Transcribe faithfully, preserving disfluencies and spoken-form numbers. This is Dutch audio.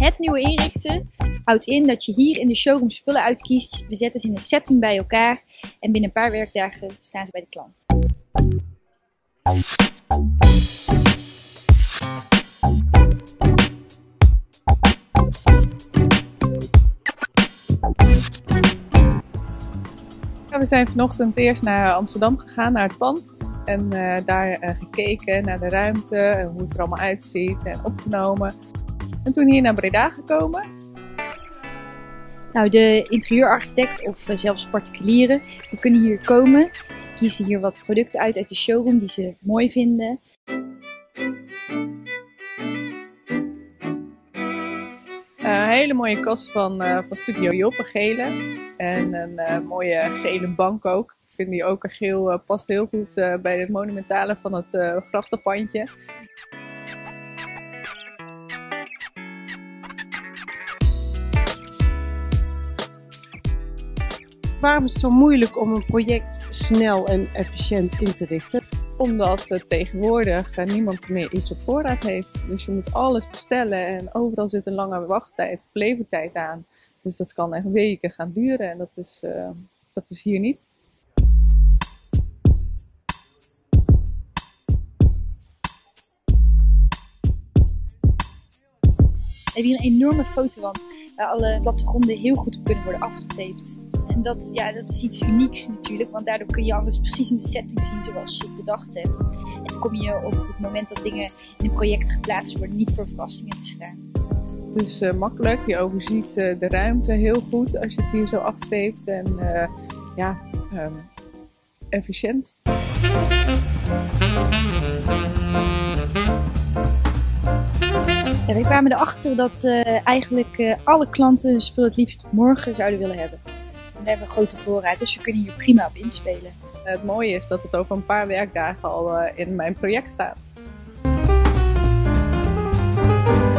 Het nieuwe inrichten houdt in dat je hier in de showroom spullen uitkiest. We zetten ze in een setting bij elkaar en binnen een paar werkdagen staan ze bij de klant. Ja, we zijn vanochtend eerst naar Amsterdam gegaan, naar het pand. En uh, daar uh, gekeken naar de ruimte en hoe het er allemaal uitziet en opgenomen. En toen hier naar Breda gekomen. Nou, de interieurarchitect of uh, zelfs particulieren, die kunnen hier komen. Kiezen hier wat producten uit uit de showroom die ze mooi vinden. Een hele mooie kast van, uh, van Studio Job, een gele. En een uh, mooie gele bank ook. Ik vind die ook een geel uh, past heel goed uh, bij het monumentale van het uh, grachtenpandje. Waarom is het zo moeilijk om een project snel en efficiënt in te richten? Omdat uh, tegenwoordig uh, niemand meer iets op voorraad heeft. Dus je moet alles bestellen en overal zit een lange wachttijd of levertijd aan. Dus dat kan echt weken gaan duren en dat is, uh, dat is hier niet. We hebben hier een enorme fotowand waar alle plattegronden heel goed op kunnen worden afgetaped. En dat, ja, dat is iets unieks natuurlijk, want daardoor kun je alles precies in de setting zien zoals je het bedacht hebt. En dan kom je op het moment dat dingen in een project geplaatst worden niet voor verrassingen te staan. Het is uh, makkelijk, je overziet uh, de ruimte heel goed als je het hier zo aftapet en uh, ja, um, efficiënt. Ja, we kwamen erachter dat uh, eigenlijk uh, alle klanten hun spul het liefst morgen zouden willen hebben. We hebben een grote voorraad, dus we kunnen hier prima op inspelen. Het mooie is dat het over een paar werkdagen al uh, in mijn project staat.